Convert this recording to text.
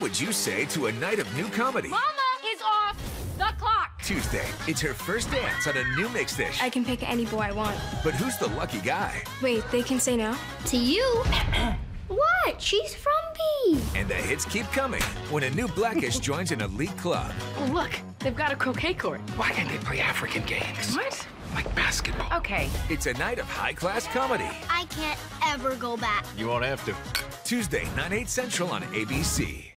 would you say to a night of new comedy? Mama is off the clock. Tuesday, it's her first dance on a new mix dish. I can pick any boy I want. But who's the lucky guy? Wait, they can say no? To you? What? She's from B. And the hits keep coming when a new Blackish joins an elite club. Oh, look, they've got a croquet court. Why can't they play African games? What? Like basketball. Okay. It's a night of high-class comedy. I can't ever go back. You won't have to. Tuesday, 9/8 Central on ABC.